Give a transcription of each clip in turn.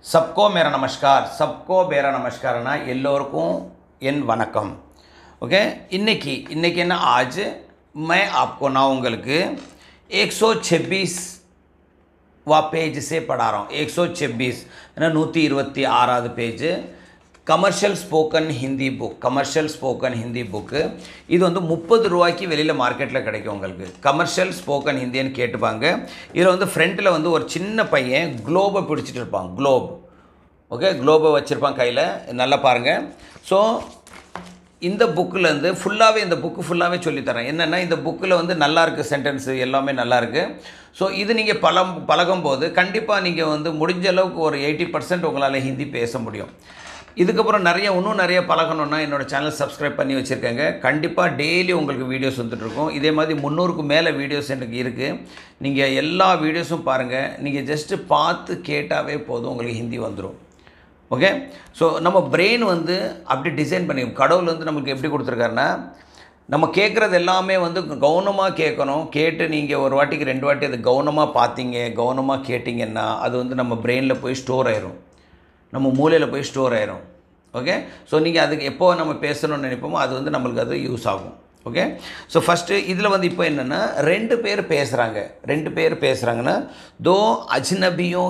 सबको मेरा नमस्कार ना எல்லோருக்கும் என் வணக்கம் ओके இன்னைக்கு என்ன आज मैं आपको ना உங்களுக்கு 126 वा पेज से पढ़ा रहा हूँ 126 ना 126 page commercial spoken Hindi book இது வந்து 30 ரூபாய்க்கு வெளியில மார்க்கெட்ல கிடைக்கும் உங்களுக்கு கமர்ஷியல் ஸ்போக்கன் ஹிந்தின்னு கேட்டுபாங்க இதுல வந்து ஃப்ரண்ட்ல வந்து ஒரு சின்ன பையன் குளோபை பிடிச்சிட்டு இருப்பான் குளோப் ஓகே குளோபை வச்சிருப்பான் கையில நல்லா பாருங்க சோ இந்த புக்ல இருந்து ஃபுல்லாவே இந்த புக் ஃபுல்லாவே சொல்லி தரேன் என்னன்னா இந்த புக்ல வந்து நல்லா இருக்கு சென்டென்ஸ் எல்லாமே நல்லா இருக்கு சோ இது நீங்க பழகும்போது கண்டிப்பா நீங்க வந்து முடிஞ்ச அளவுக்கு ஒரு 80% உங்களால ஹிந்தி பேச முடியும் இதுக்கப்புறம் இன்னும் நிறைய பழகணும்னா என்னோட சேனல் சப்ஸ்கிரைப் பண்ணி வச்சிருக்கேங்க கண்டிப்பா டெய்லி உங்களுக்கு வீடியோஸ் வந்துட்டு இருக்கும் இதே மாதிரி 300 க்கு மேல வீடியோஸ் எனக்கு இருக்கு நீங்க எல்லா வீடியோஸும் பாருங்க நீங்க ஜஸ்ட் பார்த்து கேட்டாவே போதும் உங்களுக்கு ஹிந்தி வந்துரும் ஓகே சோ நம்ம பிரெயின் வந்து அப்படி டிசைன் பண்ணி கடவுள் வந்து நமக்கு எப்படி கொடுத்திருக்காருன்னா நம்ம கேக்குறது எல்லாமே வந்து கவனமா கேட்கணும் கேட்டு நீங்க ஒரு வாட்டிக்கு ரெண்டு வாட்டி அது கவனமா பாத்தீங்க கவனமா கேட்டிங்கனா அது வந்து நம்ம பிரெயின்ல போய் ஸ்டோர் ஆயிரும் நம்ம மூளையில போய் ஸ்டோர் ஆயிரும் ஓகே சோ நீங்க அதுக்கு எப்போ நம்ம பேசணும்னு நினைப்போமோ அது வந்து நமக்கு அது யூஸ் ஆகும் ஓகே சோ ஃபர்ஸ்ட் இதுல வந்து இப்போ என்னன்னா ரெண்டு பேர் பேசுறாங்கன்னா दो अजनबियों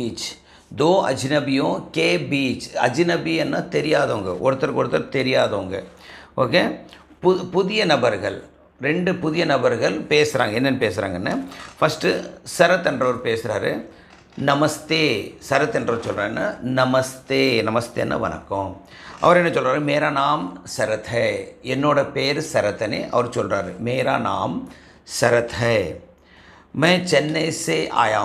के बीच अजनबी என்ன தெரியாதவங்க ஒருத்தருக்கு ஒருத்தர் தெரியாதவங்க ஓகே புதிய நபர்கள் ரெண்டு புதிய நபர்கள் பேசுறாங்க என்னன்னு பேசுறாங்கன்னா ஃபர்ஸ்ட் சரத் என்றவர் பேசுறாரு नमस्ते சரத் என்றவர் சொல்றாருன்னா நமஸ்தேனா வணக்கம் அவர் என்ன சொல்றாரு मेरा नाम शरत है என்னோட பேர் சரத்னே அவர் சொல்றாரு मेरा नाम शरत है मैं चेन्नई से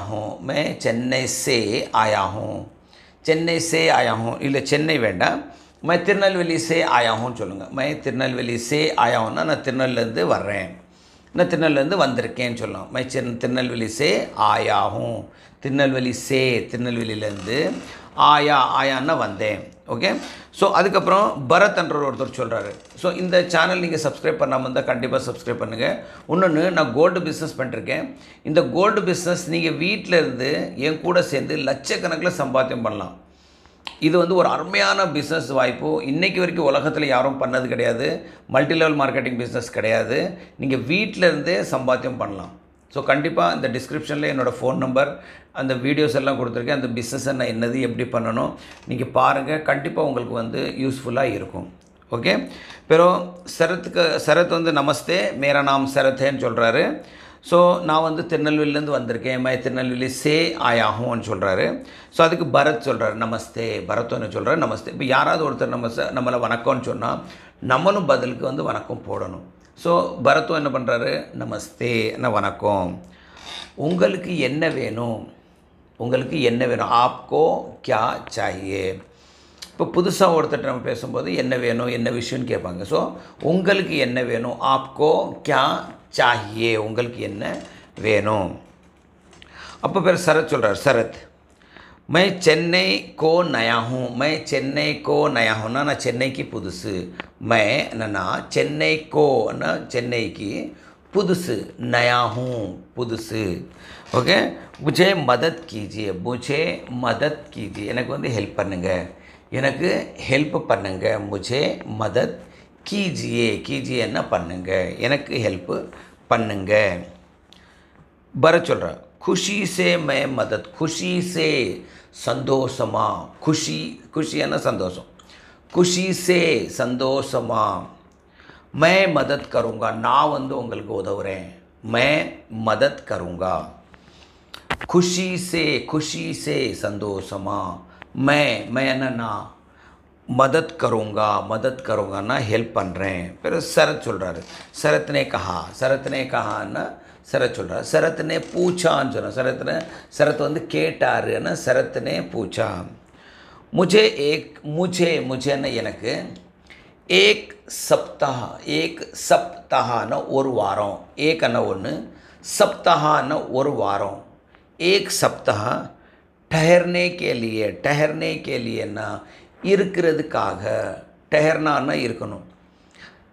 आया हूँ இல்லை சென்னை வேண்டாம் मैं திருநெல்வேலி से आया हूँ சொல்லுங்க मैं திருநெல்வேலி से आया हूँ நான் திருநெல்வேலில இருந்து வர்றேன் நான் திருநெல்வேலில இருந்து வந்திருக்கேன்னு சொல்லலாம் मैं திருநெல்வேலி से आया हूँ திருநெல்வேலில இருந்து ஆயான்னா வந்தேன் ஓகே சோ அதுக்கு அப்புறம் பரத் என்ற ஒருத்தர் சொல்றாரு சோ இந்த சேனல் நீங்க சப்ஸ்கிரைப் பண்ணாம இருந்தா கண்டிப்பா சப்ஸ்கிரைப் பண்ணுங்க இன்னொன்னு நான் கோல்ட் பிசினஸ் பண்ணிருக்கேன் இந்த கோல்ட் பிசினஸ் நீங்க வீட்ல இருந்து என் கூட சேர்ந்து லட்சக்கணக்கில் சம்பாத்தியம் பண்ணலாம் இது வந்து ஒரு அருமையான பிசினஸ் வாய்ப்பு இன்னைக்கு வரைக்கும் உலகத்துல யாரும் பண்ணது கிடையாது மல்டி லெவல் மார்க்கெட்டிங் பிசினஸ் கிடையாது நீங்க வீட்ல இருந்தே சம்பாத்தியம் பண்ணலாம் சோ கண்டிப்பா இந்த டிஸ்கிரிப்ஷன்ல என்னோட ஃபோன் நம்பர் அந்த வீடியோஸ் எல்லாம் கொடுத்திருக்கேன் அந்த பிசினஸ் என்னது எப்படி பண்ணனும் நீங்க பாருங்க கண்டிப்பா உங்களுக்கு வந்து யூஸ்ஃபுல்லா இருக்கும் ஓகே pero சரத் வந்து நமஸ்தே मेरा नाम शरत है ன்னு சொல்றாரு சோ நான் வந்து திருநெல்வேலில இருந்து வந்திருக்கேன் मैं திருநெல்வேலி से आया हूं ன்னு சொல்றாரு சோ அதுக்கு பரத் சொல்றாரு நமஸ்தே பரத் என்ன சொல்றாரு நமஸ்தே இப்போ யாராவது ஒருத்தர் நம்மள வணக்கம்னு சொன்னா நம்மளும் பதிலுக்கு வந்து வணக்கம் போடணும் சோ பரத் என்ன பண்றாரு நமஸ்தே ना வணக்கம் உங்களுக்கு என்ன வேணும் आपको क्या चाहिए இப்போ புதுசா ஒருத்தர் நம்ம பேசும்போது என்ன வேணும் என்ன விஷயம்னு கேட்பாங்க சோ உங்களுக்கு என்ன வேணும் आपको क्या चाहिए உங்களுக்கு என்ன வேணும் அப்ப பேர் சரத் சொல்றார் சரத் मैं चेन्नई को नया हूं ना चेन्नई की पुदुसु मैं ना चेन्नई को ना चेन्नई की पुदुसु नया हूं पुदुसु ओके मुझे मदद कीजिए எனக்கு வந்து ஹெல்ப் பண்ணுங்க मुझे मदद कीजिए என்ன பண்ணுங்க எனக்கு ஹெல்ப் பண்ணுங்க பரத் சொல்றா खुशी से मैं मदद खुशी से संतोषमा खुशी है ना संतोषम खुशी से संतोषमा मैं मदद करूंगा நான் வந்து உங்களுக்கு உதவுறேன் मैं मदद करूंगा खुशी से संतोषमा मैं ना मदद करूंगा ना हेल्प பண்றேன் फिर शरत சொல்றாரு शरत ने कहा ना शरत சொல்றாரு शरत ने पूछाன்னு சொன்னா शरत வந்து கேட்டாருன்னா शरत ने पूछा मुझे ना எனக்கு एक सप्ताह ना ஒரு வாரம் एक ना ஒன்னு सप्ताह ना ஒரு வாரம் एक सप्ताह ठहरने के लिए ना இருக்கிறதுக்காக ठहरना ना இருக்கணும்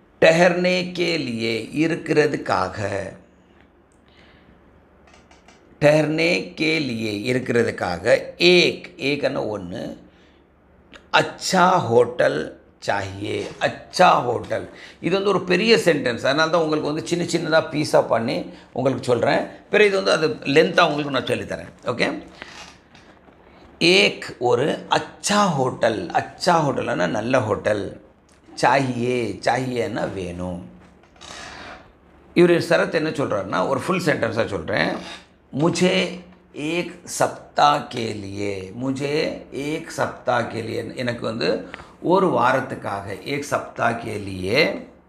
ठहरने के लिए இருக்கிறதுக்காக ठहरने के लिए இருக்கிறதுக்காக एक अन्ना ஒன்று अच्छा होटल चाहिए अच्छा होटल இது வந்து ஒரு பெரிய சென்டென்ஸ் அதனால தான் உங்களுக்கு வந்து சின்ன சின்னதா பீஸா பண்ணி உங்களுக்கு சொல்றேன் பிறகு இது வந்து அது லெந்தா உங்களுக்கு நான் சொல்லி தரேன் ஓகே एक ஒரு अच्छा होटलனா நல்ல ஹோட்டல் चाहिए चाहिएனா வேணும் இவர் சரத் என்ன சொல்றாருன்னா ஒரு ஃபுல் சென்டென்ஸா சொல்றேன் मुझे एक सप्ताह के लिए मुझे एक सप्ताह के लिए எனக்கு வந்து ஒரு வாரத்துக்காக एक सप्ताह के लिए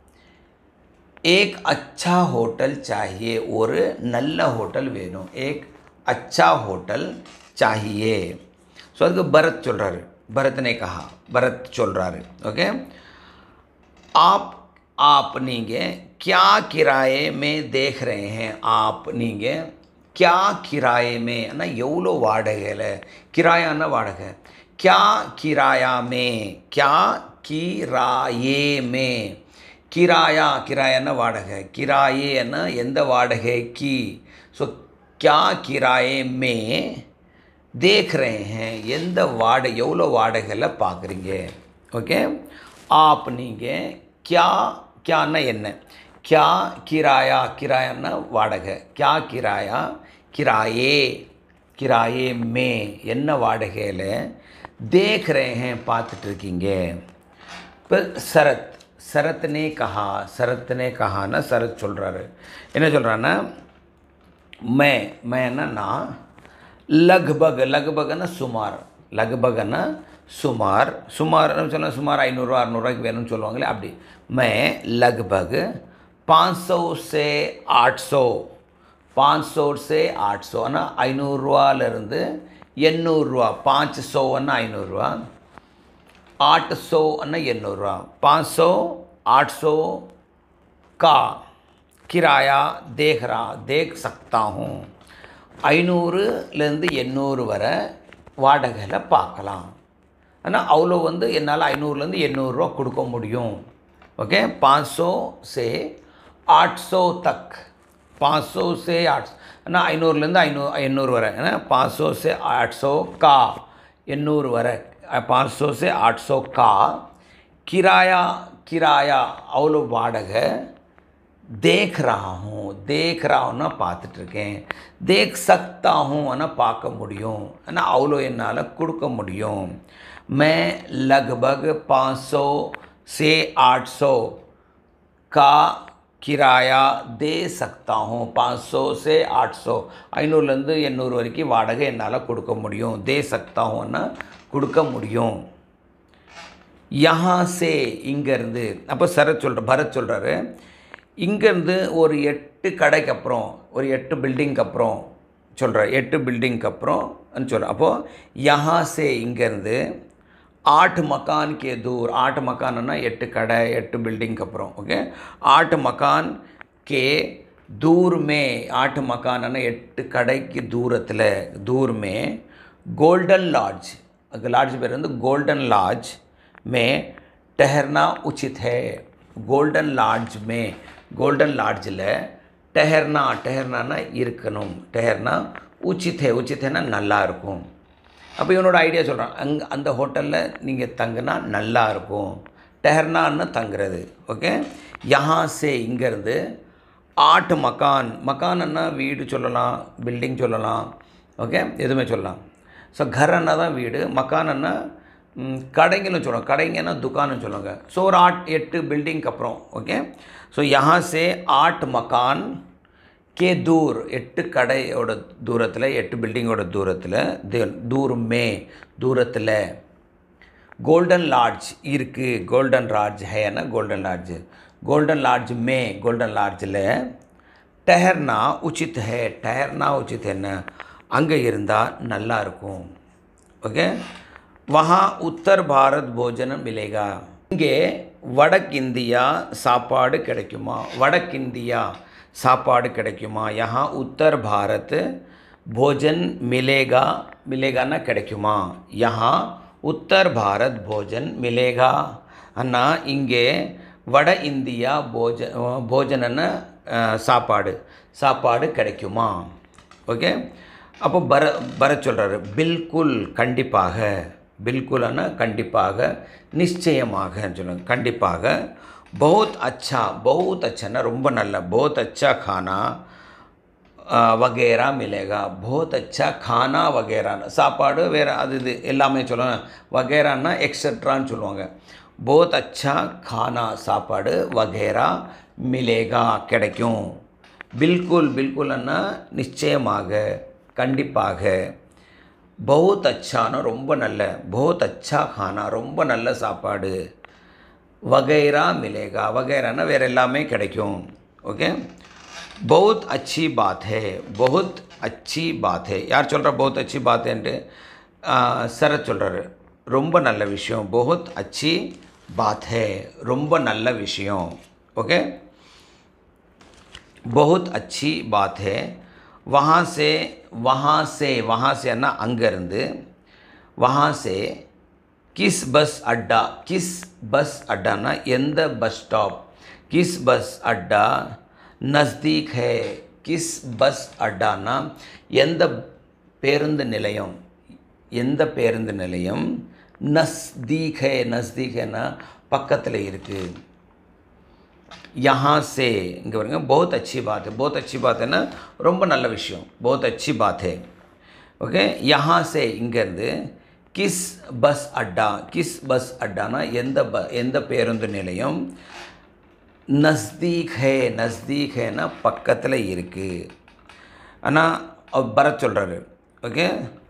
एक अच्छा होटल चाहिए ஒரு நல்ல ஹோட்டல் வேணும் एक अच्छा होटल चाहिए सो அதுக்கு பரத் சொல்றாரு பரத் ने कहा பரத் சொல்றாரு ஓகே आप நீங்க क्या किराए में देख रहे हैं आप நீங்க क्या किराए में ना எவ்வளோ வாடகையில் किरायाना வாடகை क्या किराया में क्या किराए में किरायाना வாடகை किराएना எந்த வாடகை की सो क्या किराए में देख रहे हैं எந்த வாடகை எவ்வளோ வாடகையில் பார்க்குறீங்க ஓகே आप நீங்கள் क्याना என்ன क्या किरायाना வாடகை क्या किराए में என்ன வாடகையில் देख रहे हैं பார்த்துட்டு இருக்கீங்க पर शरत ने कहा ना शरत சொல்றாரு என்ன சொல்றானா मैं ना लगभग ना सुमार சொன்னா சுமார் 500 600 வேணும்னு சொல்லுவாங்களே அப்படி मैं लगभग 500 से 800 ना 500 ரூபாயிலிருந்து 800 ரூபா 500 ना 500 ரூபா 800 ना 800 ரூபா 500 800 का किराया देख सकता हूँ 500லேருந்து 800 வரை வாடகையில் பார்க்கலாம் ஆனால் அவ்வளோ வந்து என்னால் 500லேருந்து 800 ரூபா கொடுக்க முடியும் ओके 500 से 800 तक 500 से 800 ना 500லேருந்து 800 வரை है ना 500 से 800 का 800 வரை 500 से 800 का किराया அவ்வளோ வாடகை देख रहा हूँ ना பார்த்துட்டு இருக்கேன் देख सकता हूँ ना பார்க்க முடியும் ना அவ்வளோ என்னால் கொடுக்க முடியும் मैं लगभग 500 से 800 का किराया दे सकता हूँ 500 से 800 500லேருந்து 800 வரைக்கும் வாடகை என்னால் கொடுக்க முடியும் दे सकता हूँ ना கொடுக்க முடியும் यहाँ से இங்கேருந்து அப்போ பரத் சொல்கிறாரு இங்கேருந்து ஒரு 8 கடைக்கு அப்புறம் ஒரு 8 பில்டிங்க்கு அப்புறம் சொல்கிறார் 8 பில்டிங்க்கு அப்புறம் சொல்கிறேன் அப்போது यहाँ से இங்கேருந்து 8 मकान के दूर 8 मकान ना 8 கடை 8 பில்டிங்க்கு அப்புறம் ஓகே 8 मकान के दूर में 8 मकान ना 8 கடைக்கு दूर में गोल्डन लॉज பேர் வந்து गोल्डन लॉज में ठहरना उचित है गोल्डन लॉज ठहरना இருக்கணும் ठहरना उचित है ना நல்லா இருக்கும் அப்போ இவனோட ஐடியா சொல்கிறான் அந்த ஹோட்டலில் நீங்கள் தங்கினா நல்லா இருக்கும் ठहरना தங்குறது ஓகே यहाँ से இங்கேருந்து 8 மக்கான்னா வீடு சொல்லலாம் பில்டிங் சொல்லலாம் ஓகே எதுவுமே சொல்லலாம் ஸோ घरன்னா தான் வீடு மக்கான்னா கடைங்களும் சொல்லுவாங்க கடைங்கன்னா துக்கான்னு சொல்லுவாங்க ஸோ ஒரு 8 பில்டிங்க்கு அப்புறம் ஓகே ஸோ यहाँ से 8 मकान के दूर 8 கடையோட தூரத்தில் 8 பில்டிங்கோட தூரத்தில் गोल्डन लॉज இருக்குது गोल्डन लॉज है ना गोल्डन लॉज में गोल्डन लॉजல ठहरना उचित है ना அங்கே இருந்தால் நல்லா இருக்கும் ஓகே वहाँ उत्तर भारत भोजन मिलेगा இங்கே வடக்கிந்தியா சாப்பாடு கிடைக்குமா यहाँ उत्तर भारत भोजन मिलेगा கிடைக்குமா यहाँ उत्तर भारत भोजन मिलेगा अन्ना इंगे वड़ इंडिया भोजन सापाடு கிடைக்குமா ஓகே. அப்போ பரத் சொல்கிறாரு பில்குல் கண்டிப்பாக, பில்குல்னா கண்டிப்பாக, நிச்சயமாக சொல்லுங்க, கண்டிப்பாக. बहुत अच्छा ரொம்ப நல்ல, बहुत अच्छा खाना वगैरह मिलेगा. बहुत अच्छा खाना वगैरह சாப்பாடு வேறு அது இது எல்லாமே சொல்லுவாங்க. வகேரான்னா எக்ஸட்ரான்னு சொல்லுவாங்க. बहुत अच्छा खाना சாப்பாடு वगैरह मिलेगा கிடைக்கும். பில்குல் பில்குல்னா நிச்சயமாக, கண்டிப்பாக. बहुत अच्छाனா ரொம்ப நல்ல, बहुत अच्छा खाना ரொம்ப நல்ல சாப்பாடு. वगैरह मिलेगा, वगैरहனா வேறு எல்லாமே கிடைக்கும். ஓகே. बहुत अच्छी बात है, बहुत अच्छी बात है. யார் சொல்கிறா बहुत अच्छी बात है? சரத் சொல்கிறாரு ரொம்ப நல்ல விஷயம். बहुत अच्छी बात है ரொம்ப நல்ல விஷயம். ஓகே. बहुत अच्छी बात है. वहाँ से ना அங்கேருந்து, वहाँ से किस बस अड्डा, किस बस अड्डा ना எந்த பஸ் ஸ்டாப், किस बस अड्डा नज़दीक है, किस बस अड्डा ना எந்த பேருந்து நிலையம், எந்த பேருந்து நிலையம். नज़दीक है, नज़दीक है ना பக்கத்தில் இருக்குது. यहाँ से இங்கே பாருங்க बहुत अच्छी बात है, बहुत अच्छी बात है ना ரொம்ப நல்ல விஷயம், बहुत अच्छी बात है. ஓகே. यहाँ से இங்கேருந்து கிஸ் பஸ் அட்டா, கிஸ் பஸ் அட்டானா எந்த பேருந்து நிலையம். நஸ்தீக் ஹே, நஸ்தீக் ஹேனா பக்கத்தில் இருக்குது. ஆனால் பரத் சொல்கிறாரு okay.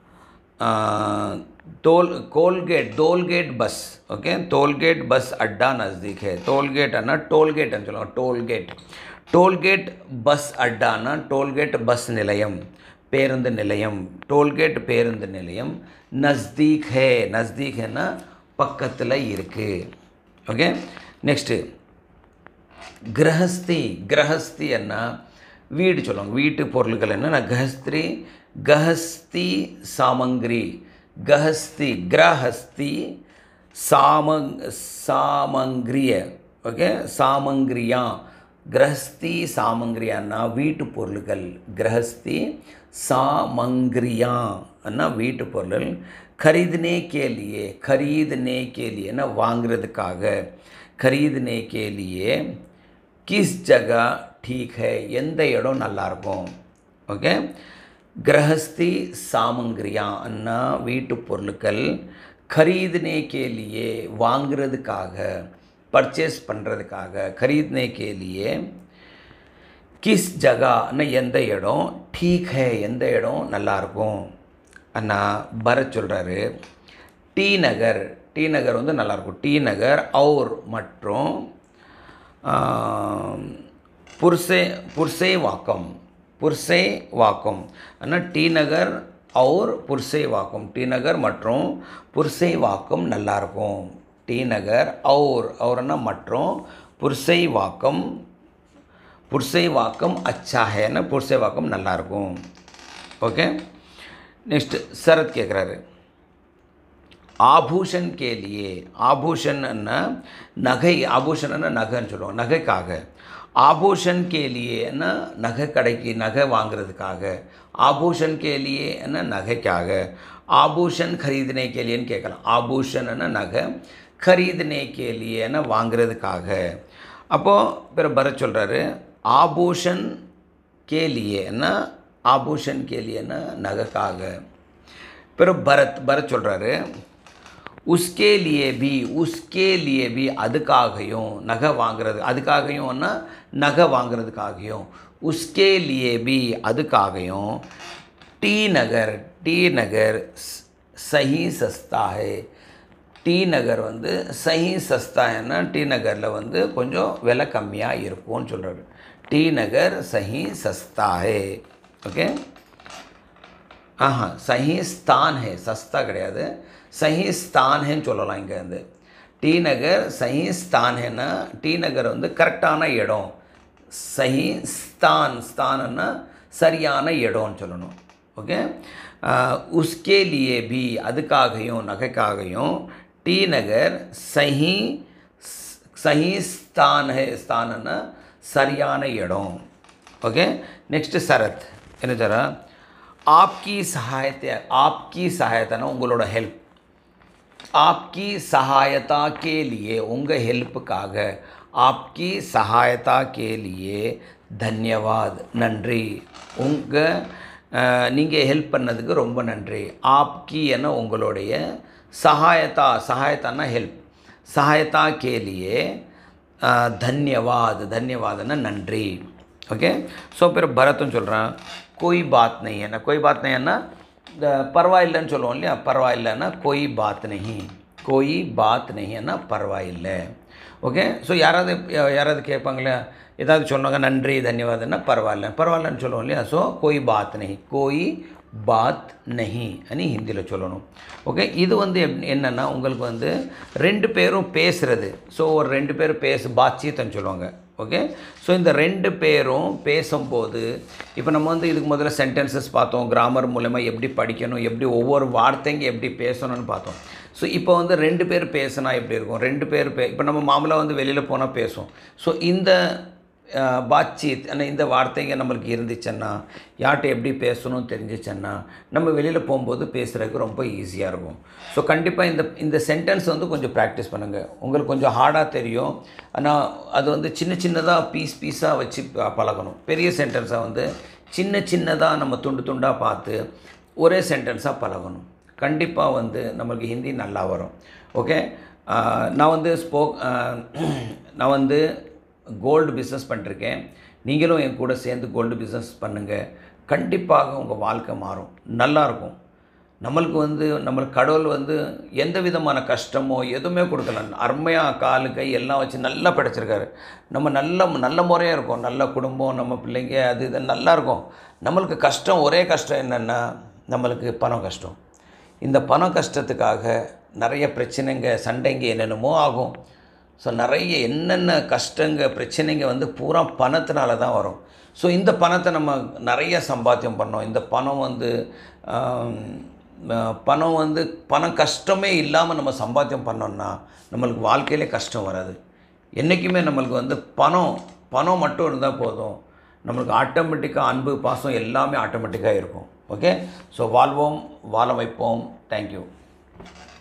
Tollgate bus, okay. Tollgate bus अड्डा नज़दीक है. टोलगेट है ना, टोलगेट चलो, टोलगेट बस अड्डा ना, टोलगेट बस निलयम, பேருந்து நிலையம். டோல்கேட் பேருந்து நிலையம் நஸ்தீக் ஹே, நஸ்தீக் ஹேனா பக்கத்தில் இருக்குது. ஓகே. நெக்ஸ்ட்டு கிரஹஸ்தி, கிரஹஸ்தி என்ன வீடு சொல்லுவாங்க, வீட்டு பொருட்கள் என்னன்னா கஹஸ்திரி, கஹஸ்தி சாமங்கிரி, गहस्ती, ग्रहस्ती सामग्रिय, ओके. सामग्रिया, गृहस्थी सामग्रियाना வீட்டு பொருட்கள். गृहस्थी सामग्रिया अन्ना வீட்டு பொருட்கள். खरीदने के लिए, खरीदने के लिए ना வாங்குறதுக்காக, खरीदने के लिए. किस जगह ठीक है, எந்த இடம் நல்லா இருக்கும். ஓகே. गृहस्थी सामग्रियाँ अन्ना வீட்டு பொருட்கள். खरीदने के लिए வாங்குறதுக்காக, பர்ச்சேஸ் பண்ணுறதுக்காக. खरीदने के लिए. किस जगह अन्ना எந்த இடம். ठीक है எந்த இடம் நல்லா இருக்கும் அண்ணா பரத் சொல்கிறாரு டி நகர், டி நகர் வந்து நல்லாயிருக்கும். டி நகர் और மற்றும் पुरसेवाकम, पुरसेवाकम अन्ना टी नगर और पुरसेवाकम. टी नगर மற்றும் पुरसेवाकम நல்லா இருக்கும். टी नगर और अन्ना மற்றும் पुरसेवाकम, पुरसेवाकम अच्छा है ना, पुरसेवाकम நல்லா இருக்கும். ओके. नेक्स्ट शरद கேக்குறாரு आभूषण के लिए. आभूषण नगை, आभूषण நகைன்னு சொல்லுவோம், நகைக்காக. आभूषण के लिए ना नगை கடைக்கு நகை வாங்குறதுக்காக. आभूषण के लिए ना நகைக்காக. आभूषण खरीदने के लिए கேட்கலாம். आभूषण நகை, खरीदने के लिए ना வாங்குறதுக்காக. அப்போது பிற பரத் சொல்கிறாரு आभूषण के लिए ना, आभूषण के लिए ना நகைக்காக. பிற பரத் சொல்கிறாரு उसके लिए भी, उसके लिए भी அதுக்காகவும் நகை வாங்குறது, அதுக்காகவும்னா நகை வாங்குறதுக்காகவும். उसके लिए भी அதுக்காகவும். टी नगर, टी नगर सही सस्ता है. टी नगर வந்து सही सस्ता है. टी नगரில் வந்து கொஞ்சம் விலை கம்மியாக இருக்கும்னு சொல்கிறாரு. टी नगर सही सस्ता है. ओके. हाँ, सही स्थान है, सस्ता கிடையாது, सही स्थान है சொல்லலாம். இங்கே வந்து டி நகர் सही स्थान है ना, டி நகர் வந்து கரெக்டான இடம். सही स्थान, स्थानன்னா சரியான இடம்னு சொல்லணும். ஓகே. उसके लिए भी அதுக்காகவும் நகைக்காகவும். டி நகர் सही, सही स्थान है, स्थानன்னா சரியான இடம். ஓகே. நெக்ஸ்ட் சரத் என்ன சொல்கிறா आपकी सहायता ना उंगलोட हेल्प आपकी सहायता के लिए उंग हेल्पुக்காக आपकी सहायता के लिए धन्यवाद நன்றி உங்க நீங்கள் ஹெல்ப் பண்ணதுக்கு ரொம்ப நன்றி आपकी என்ன உங்களுடைய सहायताना हेल्प सहायता के लिए धन्यवादना नंरी ओके सो फिर भरतन चल रहा कोई बात नहीं है ना कोई बात नहीं है ना परवाइल्लன்னு சொல்லுவோம் இல்லையா பரவாயில்லைன்னா कोई बात नहीं है ना பரவாயில்லை ஓகே ஸோ யாராவது கேட்பாங்களே ஏதாவது சொன்னாங்க நன்றி தன்யவாதம்னா பரவாயில்லன்னு சொல்லுவோம் இல்லையா ஸோ कोई बात नहीं अनि हिंदी சொல்லணும் ஓகே இது வந்து என்னன்னா உங்களுக்கு வந்து ரெண்டு பேரும் பேசுறது ஸோ ஒரு ரெண்டு பேர் பாத்சீத்னு சொல்லுவாங்க ஓகே ஸோ இந்த ரெண்டு பேரும் பேசும்போது இப்போ நம்ம வந்து இதுக்கு முதல்ல சென்டென்சஸ் பார்த்தோம் கிராமர் மூலமாக எப்படி படிக்கணும் எப்படி ஒவ்வொரு வார்த்தைங்க எப்படி பேசணும்னு பார்த்தோம் ஸோ இப்போ வந்து ரெண்டு பேர் பேசினா எப்படி இருக்கும் ரெண்டு பேர் இப்போ நம்ம மாமூலாக வந்து வெளியில் போனால் பேசுவோம் ஸோ இந்த பாத்சீத் ஆனால் இந்த வார்த்தைங்க நம்மளுக்கு இருந்துச்சுன்னா யார்கிட்ட எப்படி பேசணும்னு தெரிஞ்சிச்சுன்னா நம்ம வெளியில் போகும்போது பேசுகிறதுக்கு ரொம்ப ஈஸியாக இருக்கும் ஸோ கண்டிப்பாக இந்த சென்டென்ஸ் வந்து கொஞ்சம் ப்ராக்டிஸ் பண்ணுங்கள் உங்களுக்கு கொஞ்சம் ஹார்டாக தெரியும் ஆனால் அது வந்து சின்னதாக பீஸாக வச்சு பழகணும் பெரிய சென்டென்ஸாக வந்து சின்னதாக நம்ம துண்டாக பார்த்து ஒரே சென்டென்ஸாக பழகணும் கண்டிப்பாக வந்து நம்மளுக்கு ஹிந்தி நல்லா வரும் ஓகே நான் வந்து கோல்டு பிஸ்னஸ் பண்ணிருக்கேன் நீங்களும் என் கூட சேர்ந்து கோல்டு பிஸ்னஸ் பண்ணுங்கள் கண்டிப்பாக உங்கள் வாழ்க்கை மாறும் நல்லாயிருக்கும் நம்மளுக்கு கடவுள் வந்து எந்த விதமான கஷ்டமோ எதுவுமே கொடுக்கல அருமையாக காலு கை எல்லாம் வச்சு நல்லா படைச்சிருக்காரு நம்ம நல்ல முறையாக இருக்கும் நல்ல குடும்பம் நம்ம பிள்ளைங்க அது இது நல்லா இருக்கும் நம்மளுக்கு கஷ்டம் ஒரே கஷ்டம் என்னென்னா நம்மளுக்கு பணம் கஷ்டம் இந்த பணம் கஷ்டத்துக்காக நிறைய பிரச்சனைங்க சண்டைங்க என்னென்னமோ ஆகும் ஸோ நிறைய என்னென்ன கஷ்டங்க பிரச்சனைங்க வந்து பூரா பணத்தினால தான் வரும் ஸோ இந்த பணத்தை நம்ம நிறைய சம்பாத்தியம் பண்ணோம் இந்த பணம் கஷ்டமே இல்லாமல் நம்ம சம்பாத்தியம் பண்ணோம்னா நம்மளுக்கு வாழ்க்கையிலே கஷ்டம் வராது என்றைக்குமே நம்மளுக்கு வந்து பணம் மட்டும் இருந்தால் போதும் நம்மளுக்கு ஆட்டோமேட்டிக்காக அன்பு பாசம் எல்லாமே ஆட்டோமேட்டிக்காக இருக்கும் ஓகே ஸோ வாழ்வோம் வாழ வைப்போம் தேங்க்யூ